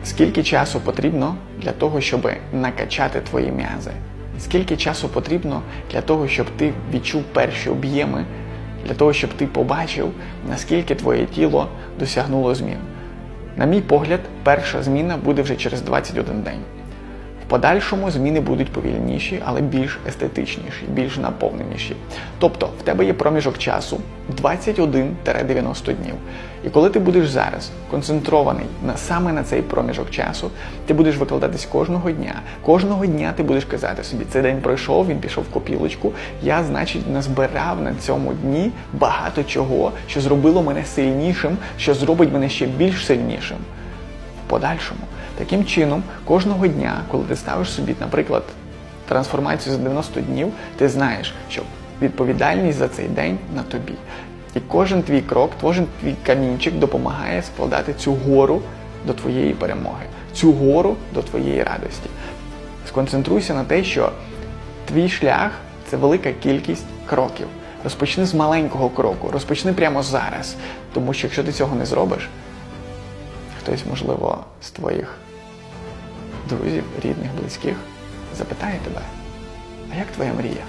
Скільки часу потрібно для того, щоб накачати твої м'язи? Скільки часу потрібно для того, щоб ти відчув перші об'єми, для того, щоб ти побачив, наскільки твоє тіло досягнуло змін? На мій погляд, перша зміна буде вже через 21 день. В подальшому зміни будуть повільніші, але більш естетичніші, більш наповненіші. Тобто, в тебе є проміжок часу 21-90 днів. І коли ти будеш зараз концентрований саме на цей проміжок часу, ти будеш викладатись кожного дня. Кожного дня ти будеш казати собі, цей день пройшов, він пішов в копілочку, я, значить, назбирав на цьому дні багато чого, що зробило мене сильнішим, що зробить мене ще більш сильнішим. В подальшому. Таким чином, кожного дня, коли ти ставиш собі, наприклад, трансформацію за 90 днів, ти знаєш, що відповідальність за цей день на тобі. І кожен твій крок, кожен твій камінчик допомагає складати цю гору до твоєї перемоги, цю гору до твоєї радості. Сконцентруйся на те, що твій шлях – це велика кількість кроків. Розпочни з маленького кроку, розпочни прямо зараз, тому що якщо ти цього не зробиш, хтось, можливо, з твоїх друзів, рідних, близьких запитає тебе, а як твоя мрія?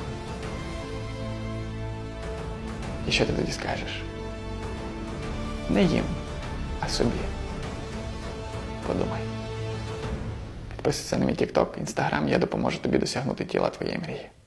І що ти тоді скажеш? Не їм, а собі. Подумай. Підписуйся на мій TikTok, Instagram, я допоможу тобі досягнути тіла твоєї мрії.